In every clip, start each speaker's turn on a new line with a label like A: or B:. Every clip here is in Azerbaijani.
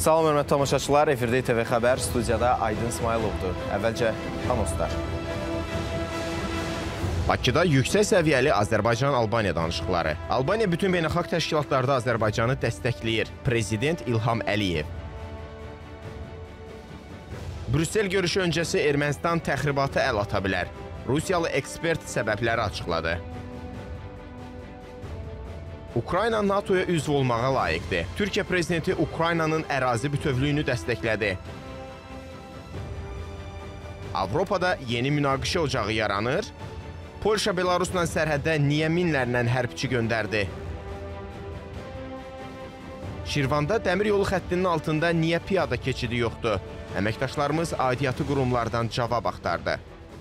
A: Salam, hörmətli tamaşaçılar, efirdə TV Xəbər, studiyada Aydın İsmailovdur. Əvvəlcə anonslar. Bakıda yüksək səviyyəli Azərbaycan-Albaniya danışıqları. Albaniya bütün beynəlxalq təşkilatlarda Azərbaycanı dəstəkləyir. Prezident İlham Əliyev. Brüssel görüşü öncəsi Ermənistan təxribatı əl ata bilər. Rusiyalı ekspert səbəbləri açıqladı. Ukrayna NATOya üzv olmağa layiqdir. Türkiyə prezidenti Ukraynanın ərazi bütövlüyünü dəstəklədi. Avropada yeni münaqişə ocağı yaranır. Polşa Belarusla sərhəddə niyə minlərlə hərbçi göndərdi? Şirvanda dəmir yolu xəttinin altında niyə piyada keçidi yoxdur? Əməkdaşlarımız aidiyyatı qurumlardan cavab axtardı.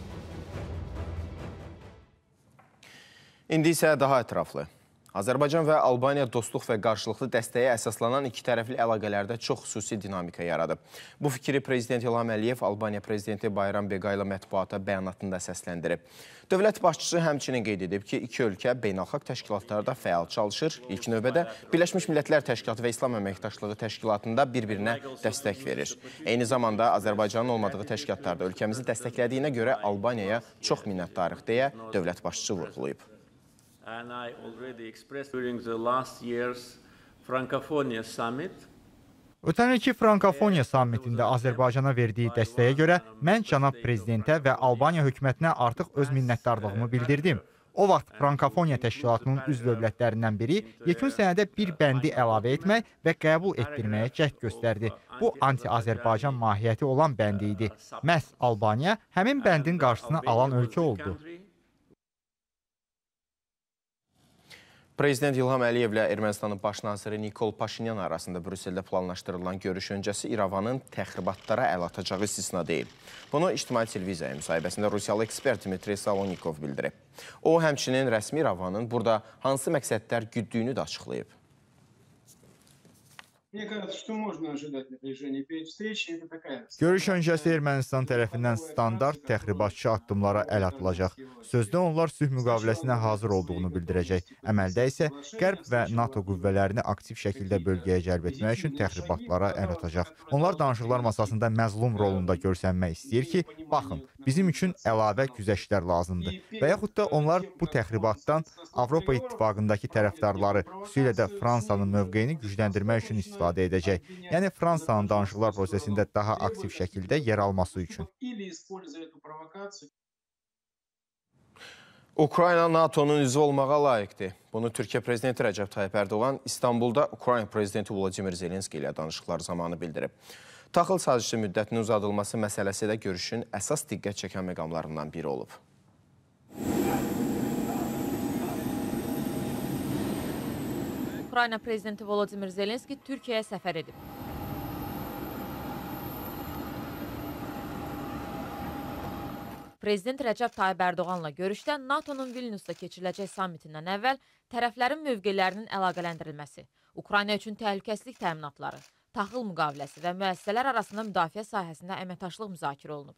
A: İndi isə daha ətraflı. Azərbaycan və Albaniya dostluq və qarşılıqlı dəstəyə əsaslanan iki tərəfli əlaqələrdə çox xüsusi dinamika yaradıb. Bu fikri Prezident İlham Əliyev Albaniya Prezidenti Bayram Begayla mətbuata bəyanatında səsləndirib. Dövlət başçısı həmçinin qeyd edib ki, iki ölkə beynəlxalq təşkilatlarda fəal çalışır. İlk növbədə Birləşmiş Millətlər Təşkilatı və İslam Əməkdaşlığı Təşkilatında bir-birinə dəstək verir. Eyni zamanda Azərbaycanın olmadığı təşkilatlarda ölkəmizi dəstəklədiyinə görə Albaniyaya çox minnətdarıq deyə dövlət başçısı vurğulayıb.
B: And I already expressed during the last year's Francophonia Summit.
C: Ötən ilki Frankofoniya sammitində Azərbaycana verdiyi dəstəyə görə mən cənab prezidentə və Albaniya hökumətinə artıq öz minnətdarlığımı bildirdim. O vaxt Frankofoniya təşkilatının üzv dövlətlərindən biri yekun sənədə bir bəndi əlavə etmək və qəbul etdirməyə cəhd göstərdi. Bu anti-Azərbaycan mahiyyəti olan bəndi idi. Məhz Albaniya həmin bəndin qarşısını alan ölkə oldu.
A: Prezident İlham Əliyevlə Ermənistanın baş naziri Nikol Paşinyan arasında Brüsseldə planlaşdırılan görüş öncəsi İrəvanın təxribatlara əl atacağı istisna deyil. Bunu ictimai televiziyaya müsahibəsində Rusiyalı ekspert Dmitri Salonikov bildirib. O, həmçinin rəsmi İrəvanın burada hansı məqsədlər güddüyünü də açıqlayıb.
C: Görüş öncəsi Ermənistan tərəfindən standart təxribatçı addımlara əl atılacaq. Sözdə onlar sülh müqaviləsinə hazır olduğunu bildirəcək. Əməldə isə Qərb və NATO qüvvələrini aktiv şəkildə bölgəyə cəlb etmək üçün təxribatlara əl atacaq. Onlar danışıqlar masasında məzlum rolunda görsənmək istəyir ki, baxın, bizim üçün əlavə güzəştlər lazımdır. Və yaxud da onlar bu təxribatdan Avropa İttifaqındakı tərəfdarları, xüsusilə də Fransanın mövqeyini gücləndirmək üçün istifadə edəcək. Yəni Fransanın danışıqlar prosesində daha aktiv şəkildə yer alması üçün.
A: Ukrayna NATO'nun üzvü olmağa layiqdir. Bunu Türkiyə Prezidenti Rəcəb Tayyip Ərdoğan İstanbulda Ukrayna Prezidenti Vladimir Zelenski ilə danışıqlar zamanı bildirib. Taxıl sazişi müddətinin uzadılması məsələsi də görüşün əsas diqqət çəkən məqamlarından biri olub.
D: Ukrayna Prezidenti Volodimir Zelenski Türkiyəyə səfər edib. Prezident Rəcəb Tayyip Ərdoğanla görüşdə NATO'nun Vilniusda keçiriləcək sammitindən əvvəl tərəflərin mövqelərinin əlaqələndirilməsi, Ukrayna üçün təhlükəsizlik təminatları, taxıl müqaviləsi və müəssisələr arasında müdafiə sahəsində əməkdaşlıq müzakirə olunub.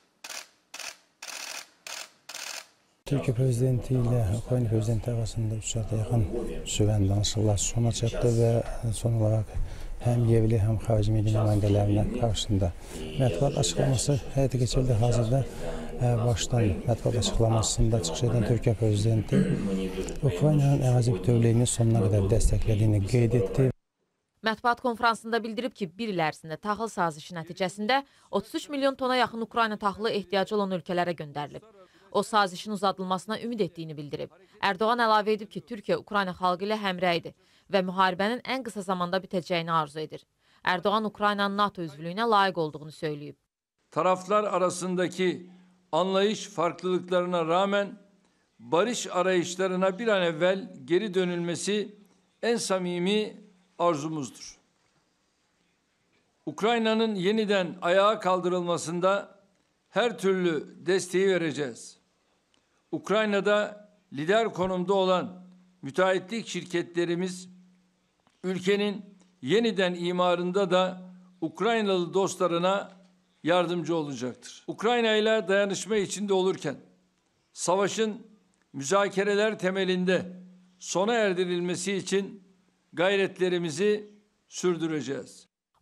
E: Türkiye Prezidenti ile Ukrayna Prezidenti arasında 3 saate yakın süren danışıklar sona çattı ve son olarak hem yerli hem xarici milli nümayəndələrinin karşısında mətbuat açıklaması həyata geçirildi. Hazırda baştan mətbuat açıklamasında çıxış edən Türkiye Prezidenti Ukrayna'nın ərazi bütövlüyünü sonuna qədər dəstəklədiyini qeyd etdi.
D: Mətbuat konferansında bildirib ki, bir il ərzində taxıl sazişi nəticəsində 33 milyon tona yaxın Ukrayna taxılı ehtiyacı olan ölkələrə göndərilib. O, sazişin uzadılmasına ümid etdiyini bildirib. Ərdoğan əlavə edib ki, Türkiyə Ukrayna xalqı ilə həmrəydir və müharibənin ən qısa zamanda bitəcəyini arzu edir. Ərdoğan Ukraynanın NATO üzvlüyünə layiq olduğunu söyləyib.
F: Taraflar arasındaki anlayış farklılıklarına rağmen barış arayışlarına bir an evvel geri dönülmesi en samimi arzumuzdur. Ukrayna'nın yeniden ayağa kaldırılmasında her türlü desteği vereceğiz. Ukrayna'da lider konumda olan müteahhitlik şirketlerimiz ülkenin yeniden imarında da Ukraynalı dostlarına yardımcı olacaktır. Ukrayna ile dayanışma içinde olurken savaşın müzakereler temelinde sona erdirilmesi için gayretlerimizi sürdüreceğiz.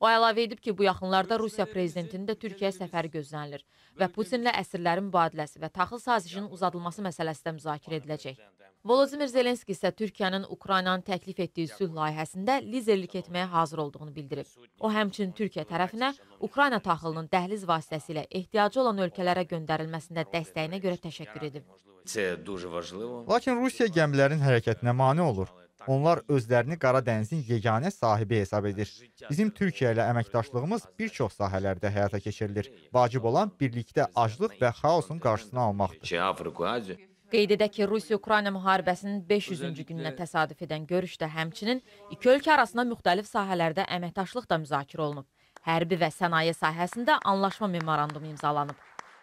D: O əlavə edib ki, bu yaxınlarda Rusiya prezidentinin də Türkiyə səfəri gözlənilir və Putinlə əsirlərin mübadiləsi və taxıl sazişinin uzadılması məsələsi də müzakirə ediləcək. Volodimir Zelenski isə Türkiyənin Ukraynanın təklif etdiyi sülh layihəsində liderlik etməyə hazır olduğunu bildirib. O, həmçinin Türkiyə tərəfinə Ukrayna taxılının dəhliz vasitəsilə ehtiyacı olan ölkələrə göndərilməsində dəstəyinə görə təşəkkür edib.
C: Lakin Rusiya gəmilərin hərəkətinə mane olur. Onlar özlərini Qara dənizin yeganə sahibi hesab edir. Bizim Türkiyə ilə əməkdaşlığımız bir çox sahələrdə həyata keçirilir. Vacib olan birlikdə aclıq və xaosun qarşısını almaqdır.
D: Qeyd edək ki, Rusiya-Ukrayna müharibəsinin 500-cü gününə təsadüf edən görüşdə həmçinin iki ölkə arasında müxtəlif sahələrdə əməkdaşlıq da müzakirə olunub. Hərbi və sənaye sahəsində anlaşma memorandumu imzalanıb.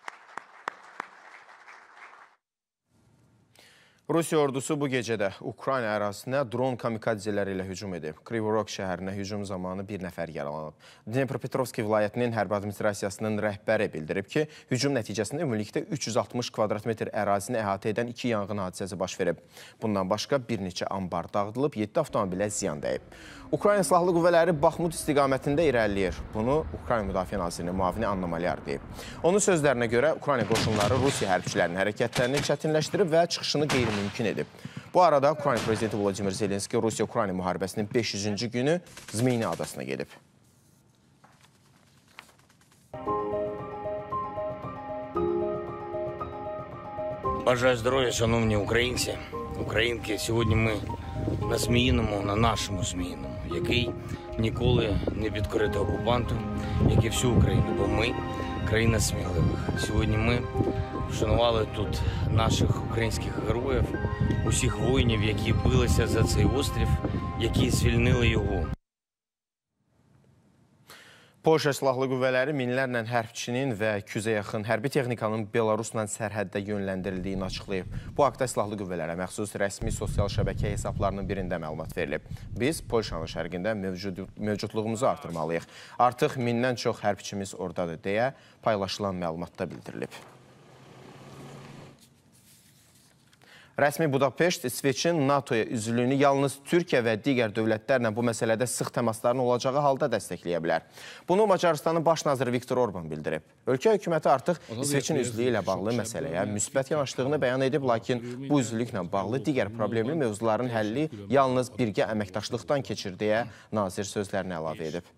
A: Rusiya ordusu bu gecədə Ukrayna ərazisinə dron kamikadzeləri ilə hücum edib. Krivorog şəhərinə hücum zamanı bir nəfər yaralanıb. Dnepropetrovski vilayətinin hərbi administrasiyasının rəhbəri bildirib ki, hücum nəticəsində ümumilikdə 360 kvadrat metr ərazini əhatə edən 2 yanğın hadisəsi baş verib. Bundan başqa bir neçə ambar dağıdılıb, 7 avtomobilə ziyan dəyib. Ukrayna Silahlı Qüvvələri Baxmut istiqamətində irəliləyir. Bunu Ukrayna Müdafiə Nazirinin müavini Anna Malyar deyib. Onun sözlərinə görə Ukrayna qoşunları Rusiya hərbçilərinin hərəkətlərini çətinləşdirib və çıxışını qeyri-mümkün edib. Bu arada Ukrayna prezidenti Volodimir Zelenski Rusiya-Ukrayna müharibəsinin 500-cü günü Zmeyni adasına gedib.
G: Бажаю здоров'я, шановні українці, українки. Сьогодні ми на Зміїному, на нашому Зміїному, який ніколи не підкорити окупанту, як і всю Україну, бо ми – країна сміливих. Сьогодні ми вшанували тут наших українських героїв, усіх воїнів, які билися за цей острів, які звільнили його.
A: Polşa Silahlı Qüvvələri minlərlə hərbçinin və 200-ə yaxın hərbi texnikanın Belarusla sərhəddə yönləndirildiyini açıqlayıb. Bu haqda Silahlı Qüvvələrə məxsus rəsmi sosial şəbəkə hesablarının birində məlumat verilib. Biz Polşanın şərqində mövcudluğumuzu artırmalıyıq. Artıq mindən çox hərbçimiz oradadır deyə paylaşılan məlumatda bildirilib. Rəsmi Budapeşt İsveçin NATO-ya üzvlüyünü yalnız Türkiyə və digər dövlətlərlə bu məsələdə sıx təmasların olacağı halda dəstəkləyə bilər. Bunu Macarıstanın baş naziri Viktor Orban bildirib. Ölkə hökuməti artıq İsveçin üzvlüyü ilə bağlı məsələyə müsbət yanaşdığını bəyan edib, lakin bu üzvlüklə bağlı digər problemli mövzuların həlli yalnız birgə əməkdaşlıqdan keçir deyə nazir sözlərini əlavə edib.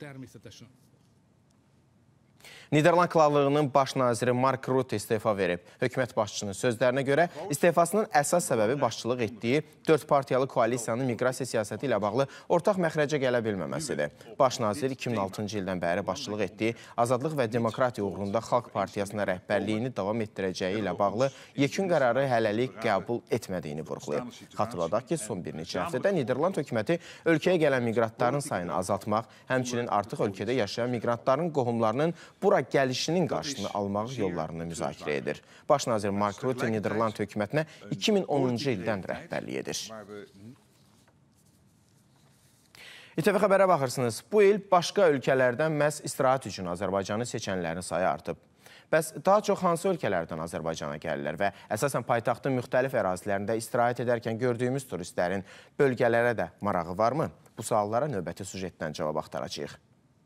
A: Niderland Krallığının baş naziri Mark Rutte istefa verib. Hökumət başçısının sözlərinə görə istefasının əsas səbəbi başçılıq etdiyi 4 partiyalı koalisiyanın miqrasiya siyasəti ilə bağlı ortaq məxrəcə gələ bilməməsidir. Baş nazir 2006-cı ildən bəri başçılıq etdiyi Azadlıq və Demokratiya uğrunda Xalq Partiyasına rəhbərliyini davam etdirəcəyi ilə bağlı yekun qərarı hələlik qəbul etmədiyini vurğulayıb. Xatırladaq ki, son bir neçə həftədə Niderland hökuməti ölkəyə gələn miqratların sayını azaltmaq, həmçinin artıq ölkədə yaşayan miqrantların qohumlarının bura gəlişinin qarşısını almaq yollarını müzakirə edir. Baş nazir Mark Rutte Niderland hökumətinə 2010-cu ildən rəhbərlik edir. İTV xəbərə baxırsınız. Bu il başqa ölkələrdən məhz istirahət üçün Azərbaycanı seçənlərin sayı artıb. Bəs daha çox hansı ölkələrdən Azərbaycana gəlirlər və əsasən paytaxtın müxtəlif ərazilərində istirahət edərkən gördüyümüz turistlərin bölgələrə də marağı varmı? Bu suallara növbəti sujetdən cavab axtaracağıq.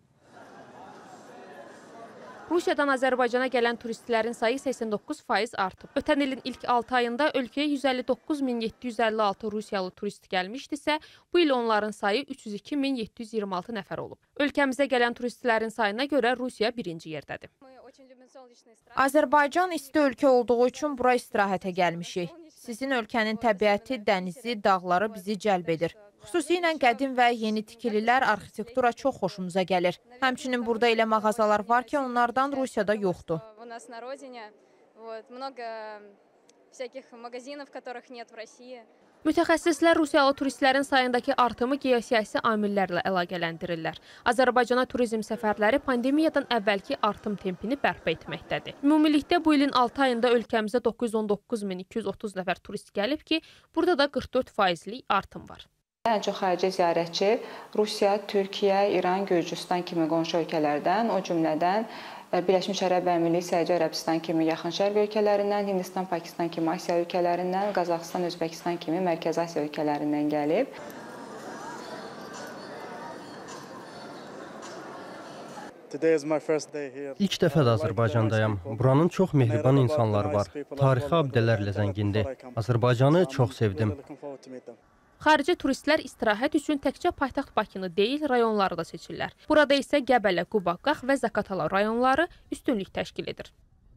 H: Rusiyadan Azərbaycana gələn turistlərin sayı 89% artıb. Ötən ilin ilk 6 ayında ölkəyə 159.756 Rusiyalı turist gəlmişdisə, bu il onların sayı 302.726 nəfər olub. Ölkəmizə gələn turistlərin sayına görə Rusiya birinci yerdədir.
I: Azərbaycan isti ölkə olduğu üçün bura istirahətə gəlmişik. Sizin ölkənin təbiəti, dənizi, dağları bizi cəlb edir. Xüsusilə qədim və yeni tikililər, arxitektura çox xoşumuza gəlir. Həmçinin burada elə mağazalar var ki, onlardan Rusiyada yoxdur.
H: Mütəxəssislər Rusiyalı turistlərin sayındakı artımı geosiyasi amillərlə əlaqələndirirlər. Azərbaycana turizm səfərləri pandemiyadan əvvəlki artım tempini bərpa etməkdədir. Ümumilikdə bu ilin 6 ayında ölkəmizə 919.230 nəfər turist gəlib ki, burada da 44%lik artım var.
J: Ən çox xarici ziyarətçi Rusiya, Türkiyə, İran, Gürcüstan kimi qonşu ölkələrdən, o cümlədən Birləşmiş Ərəb Əmirliyi, Səudiyyə Ərəbistan kimi yaxın şərq ölkələrindən, Hindistan, Pakistan kimi Asiya ölkələrindən, Qazaxıstan, Özbəkistan kimi Mərkəzi Asiya ölkələrindən gəlib.
K: İlk dəfədir Azərbaycandayam. Buranın çox mehriban insanları var. Tarixi abidələrlə zəngindir. Azərbaycanı çox sevdim.
H: Xarici turistlər istirahət üçün təkcə paytaxt Bakını deyil, rayonları da seçirlər. Burada isə Qəbələ, Quba, Qax və Zaqatala rayonları üstünlük təşkil edir.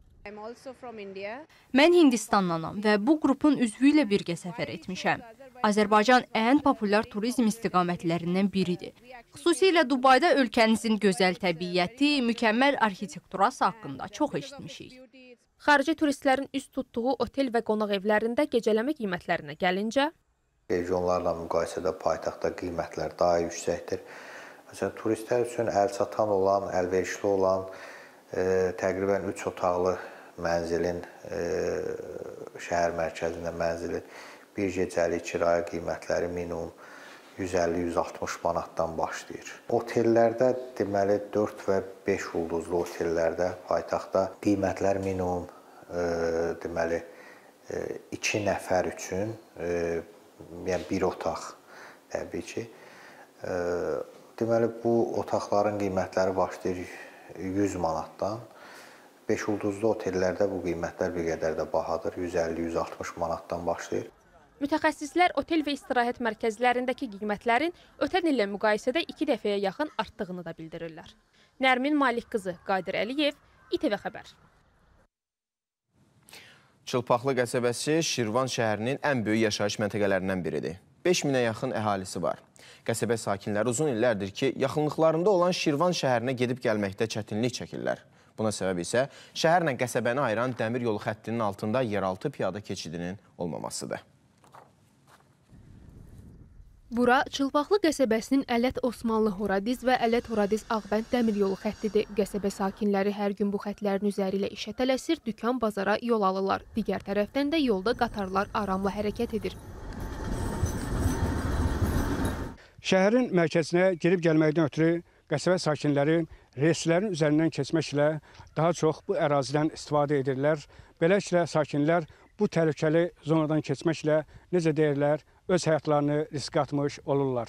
L: Mən Hindistandanam və bu qrupun üzvü ilə birgə səfər etmişəm. Azərbaycan ən populyar turizm istiqamətlərindən biridir. Xüsusilə Dubayda ölkənizin gözəl təbiəti, mükəmməl arxitekturası haqqında çox eşitmişik.
H: Xarici turistlərin üz tutduğu otel və qonaq evlərində gecələmə qiymətlərinə gəlincə,
M: regionlarla müqayisədə paytaxtda qiymətlər daha yüksəkdir. Məsələn, turistlər üçün əlçatan olan, əlverişli olan təqribən 3 otaqlı mənzilin, şəhər mərkəzində mənzilin bir gecəlik kirayə qiymətləri minimum 150-160 manatdan başlayır. Otellərdə deməli 4 və 5 ulduzlu otellərdə paytaxtda qiymətlər minimum deməli 2 nəfər üçün yəni bir otaq təbii ki. Deməli bu otaqların qiymətləri başlayır 100 manatdan. 5 ulduzlu otellərdə bu qiymətlər bir qədər də bahadır. 150-160 manatdan başlayır.
H: Mütəxəssislər otel və istirahət mərkəzlərindəki qiymətlərin ötən illə müqayisədə 2 dəfəyə yaxın artdığını da bildirirlər. Nərmin Malik qızı, Qadir Əliyev, İTV Xəbər.
A: Çılpaqlı qəsəbəsi Şirvan şəhərinin ən böyük yaşayış məntəqələrindən biridir. 5000-ə yaxın əhalisi var. Qəsəbə sakinləri uzun illərdir ki, yaxınlıqlarında olan Şirvan şəhərinə gedib gəlməkdə çətinlik çəkirlər. Buna səbəb isə şəhərlə qəsəbəni ayıran dəmir yolu xəttinin altında yeraltı piyada keçidinin olmamasıdır.
H: Bura Çılpaqlı qəsəbəsinin Ələt Osmanlı Horadiz və Ələt Horadiz Ağbənd dəmir yolu xəttidir. Qəsəbə sakinləri hər gün bu xətlərin üzəri ilə işə tələsir, dükan, bazara yol alırlar. Digər tərəfdən də yolda qatarlar aramla hərəkət edir.
N: Şəhərin mərkəzinə girib gəlməkdən ötürü qəsəbə sakinləri reyslərin üzərindən keçməklə daha çox bu ərazidən istifadə edirlər. Beləliklə sakinlər bu təhlükəli zonadan keçməklə necə deyirlər, öz həyatlarını riskə atmış olurlar.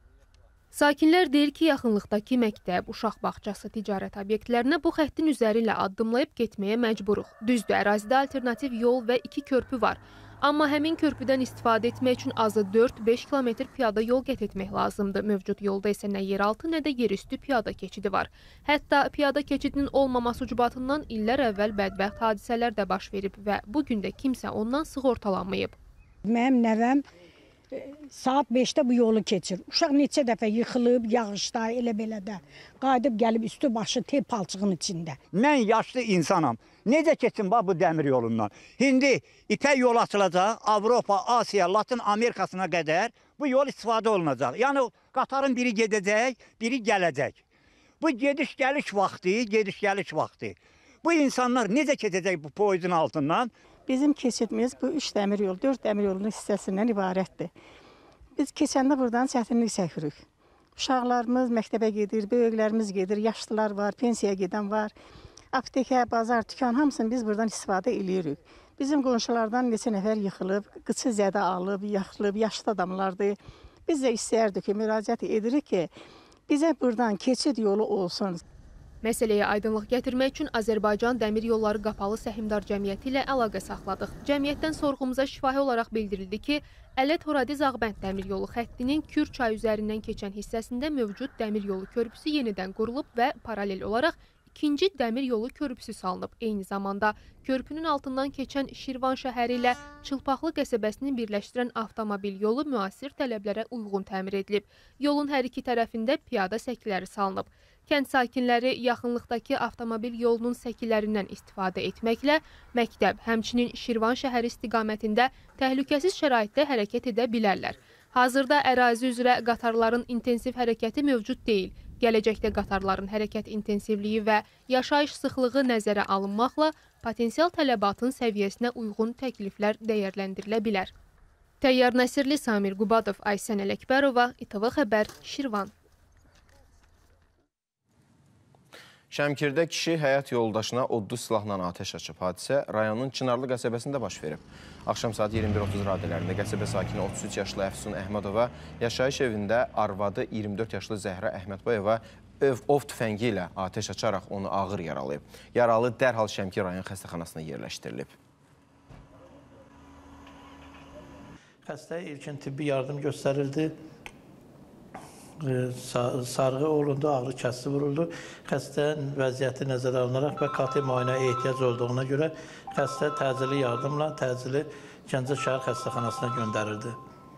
H: Sakinlər deyir ki, yaxınlıqdakı məktəb, uşaq bağçası, ticarət obyektlərinə bu xəttin üzəri ilə addımlayıb getməyə məcburuq. Düzdür, ərazidə alternativ yol və 2 körpü var. Amma həmin körpüdən istifadə etmək üçün azı 4-5 kilometr piyada yol qət etmək lazımdır. Mövcud yolda isə nə yeraltı, nə də yerüstü piyada keçidi var. Hətta piyada keçidinin olmaması ucbatından illər əvvəl bədbəxt hadisələr də baş verib və bugün də kimsə ondan sığortalanmayıb.
O: Mənim nəvəm saat 5-də bu yolu keçir. Uşaq neçə dəfə yıxılıb, yağışda, elə belə də. Qayıdıb gəlib üstü başı tep palçığın içində.
P: Mən yaşlı insanam. Necə keçsin bu dəmir yolundan? İndi İpək yol açılacaq, Avropa, Asiya, Latin Amerikasına qədər bu yol istifadə olunacaq. Yəni qatarın biri gedəcək, biri gələcək. Bu gediş-gəliş vaxtı. Bu insanlar necə keçəcək bu poyuzun altından?
O: Bizim keçidimiz bu 3 dəmir yolu, 4 dəmir yolunun hissəsindən ibarətdir. Biz keçəndə buradan çətinlik çəkirik. Uşaqlarımız məktəbə gedir, böyüklərimiz gedir, yaşlılar var, pensiyaya gedən var. Aptekə, bazar, dükan hamısını biz buradan istifadə edirik. Bizim qonşulardan neçə nəfər yıxılıb, qıçı zədə alıb, yaxılıb, yaşlı adamlardır. Biz də istəyərdik ki, müraciət edirik ki, bizə buradan keçid yolu olsun.
H: Məsələyə aydınlıq gətirmək üçün Azərbaycan Dəmir Yolları Qapalı Səhmdar Cəmiyyəti ilə əlaqə saxladıq. Cəmiyyətdən sorğumuza şifahi olaraq bildirildi ki, Ələt Horadiz Ağbənd dəmir yolu xəttinin Kür çayı üzərindən keçən hissəsində mövcud dəmir yolu körpüsü yenidən qurulub və paralel olaraq ikinci dəmir yolu körpüsü salınıb. Eyni zamanda körpünün altından keçən Şirvan şəhəri ilə Çılpaqlı qəsəbəsini birləşdirən avtomobil yolu müasir tələblərə uyğun təmir edilib. Yolun hər iki tərəfində piyada səkiləri salınıb. Kənd sakinləri yaxınlıqdakı avtomobil yolunun səkilərindən istifadə etməklə məktəb, həmçinin Şirvan şəhəri istiqamətində təhlükəsiz şəraitdə hərəkət edə bilərlər. Hazırda ərazi üzrə qatarların intensiv hərəkəti mövcud deyil. Gələcəkdə qatarların hərəkət intensivliyi və yaşayış sıxlığı nəzərə alınmaqla potensial tələbatın səviyyəsinə uyğun təkliflər dəyərləndirilə bilər. Təyyar Nəsirli, Samir Qubadov, Aysən Ələkbərova, İTV Xəbər, Şirvan.
A: Şəmkirdə kişi həyat yoldaşına odlu silahla atəş açıb. Hadisə rayonun Çınarlı qəsəbəsində baş verib. Axşam saat 21:30 radələrində qəsəbə sakini 33 yaşlı Əfsun Əhmədova yaşayış evində arvadı 24 yaşlı Zəhra Əhmədbayeva ov tüfəngi ilə atəş açaraq onu ağır yaralayıb. Yaralı dərhal Şəmkir rayon xəstəxanasına yerləşdirilib.
Q: Xəstəyə ilkin tibbi yardım göstərildi. Sarğı olundu, ağrı kəsici vuruldu. Xəstənin vəziyyəti nəzərə alınaraq və qati müayinəyə ehtiyac olduğuna görə xəstə təcili yardımla təcili Gəncə şəhər xəstəxanasına göndərildi.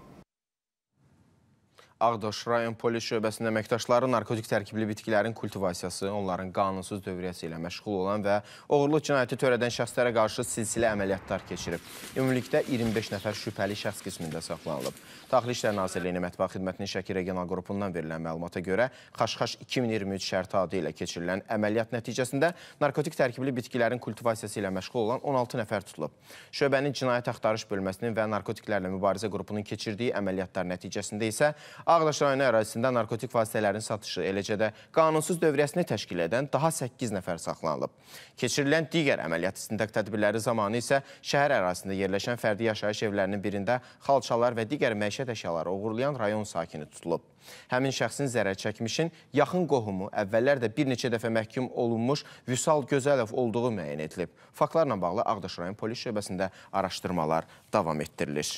A: Ağdaş rayon polis şöbəsində əməkdaşları narkotik tərkibli bitkilərin kultivasiyası, onların qanunsuz dövriyyəsi ilə məşğul olan və oğurluq cinayəti törədən şəxslərə qarşı silsilə əməliyyatlar keçirib. Ümumilikdə 25 nəfər şübhəli şəxs qismində saxlanılıb. Daxili İşlər Nazirliyinin Mətbuat Xidmətinin Şəki Regional Qrupundan verilən məlumata görə Xaşxaş 2023 şərti adı ilə keçirilən əməliyyat nəticəsində narkotik tərkibli bitkilərin kultivasiyası ilə məşğul olan 16 nəfər tutulub. Şöbənin cinayət axtarış bölməsinin və narkotiklərlə mübarizə qrupunun keçirdiyi əməliyyatlar nəticəsində isə Ağdaş rayonu ərazisində narkotik vasitələrin satışı, eləcə də qanunsuz dövriyyəsini təşkil edən daha 8 nəfər saxlanılıb. Keçirilən digər əməliyyat istintaq tədbirləri zamanı isə şəhər ərazisində yerləşən fərdi yaşayış evlərinin birində xalçalar və digər məişət əşyaları uğurlayan rayon sakini tutulub. Həmin şəxsin zərər çəkmişin yaxın qohumu əvvəllər də bir neçə dəfə məhkum olunmuş Vüsal Gözəlov olduğu müəyyən edilib. Faktlarla bağlı Ağdaş rayon polis şöbəsində araşdırmalar davam etdirilir.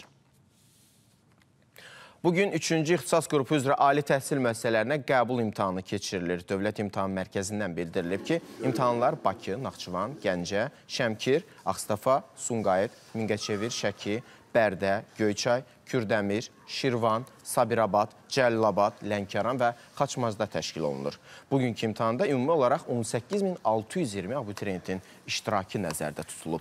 A: Bugün 3-cü ixtisas qrupu üzrə ali təhsil müəssisələrinə qəbul imtahanı keçirilir. Dövlət İmtahan Mərkəzindən bildirilib ki, imtahanlar Bakı, Naxçıvan, Gəncə, Şəmkir, Ağstafa, Sumqayıt, Mingəçevir, Şəki, Bərdə, Göyçay, Kürdəmir, Şirvan, Sabirabad, Cəlilabad, Lənkəran və Xaçmazda təşkil olunur. Bugünkü imtahanda ümumi olaraq 18.620 abituriyentin iştirakı nəzərdə tutulub.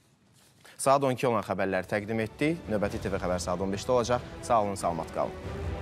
A: Saat 12 olan xəbərləri təqdim etdik. Növbəti TV xəbər saat 15-də olacaq. Sağ olun, salamat qalın.